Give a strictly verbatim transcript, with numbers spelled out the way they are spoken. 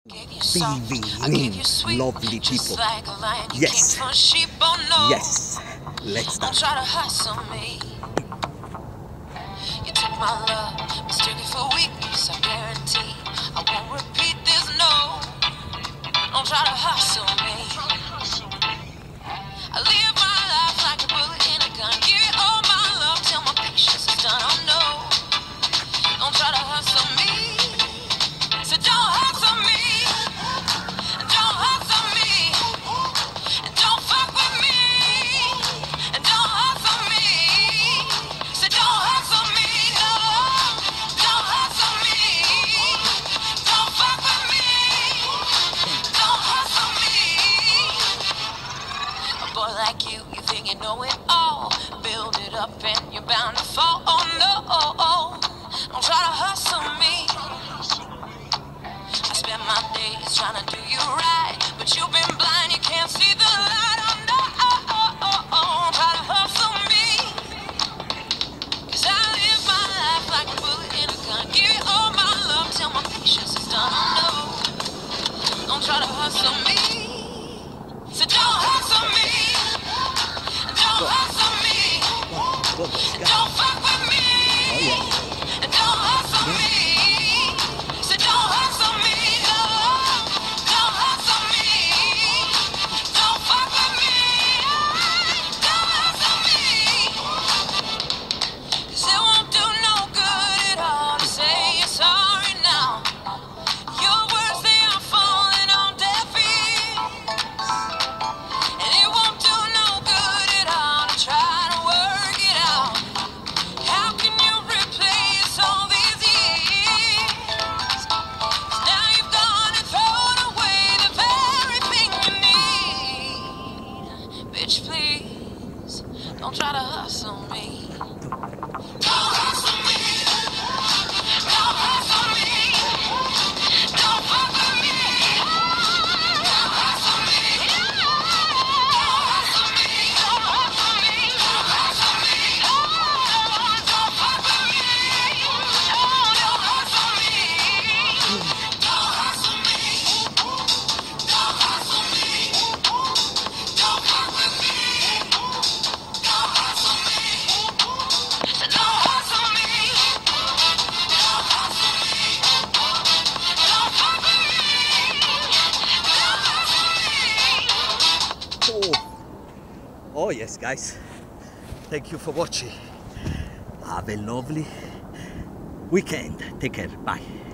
Feeling lovely people. Yes. Yes. Let's Don't start. try to hustle me. You took my love, mistook it for weakness. I guarantee I won't repeat this. No. Don't try to hustle me. I live my life like a bullet in a gun. Give you all my love till my patience is done. Oh no. Don't try to hustle me. So don't hustle me. Don't hustle me. Don't fuck with me. And don't hustle me. So don't hustle me. No. Don't hustle me. Don't fuck with me. Don't hustle me. A boy like you, you think you know it all. Build it up and you're bound to fall. Oh no. Don't try to hustle me. I spend my days trying to do you right, but you've been blind, you can't see the light. Oh no, don't try to hustle me. Cause I live my life like a bullet in a gun. Give you all my love till my patience is done. Oh no, don't try to hustle me. So don't hustle me. Don't hustle me. Go, let's go. Don't fuck with me. Oh yeah. And don't hustle me. So don't hustle me. No. Don't hustle me. Don't fuck with me. Don't hustle me. Cause it won't do no good at all to say you're sorry now. Your words, they are falling on deaf ears. And it won't do no good at all to try to work it out. How can you replace all these years? 'Cause now you've gone and thrown away the very thing you need. Bitch, please, don't try to hustle me. Don't hustle me. Don't hustle me. Don't fuck with me. Don't hustle me. Don't hustle me. Don't hustle me. Don't hustle me. Don't fuck with me. Don't hustle me. Don't hustle me. Don't hustle me. Don't fuck with me. Don't hustle me. So don't hustle me. Don't hustle me. Don't fuck with me. Don't hustle me. Oh. Oh yes, guys. Thank you for watching. Have a lovely weekend. Take care. Bye.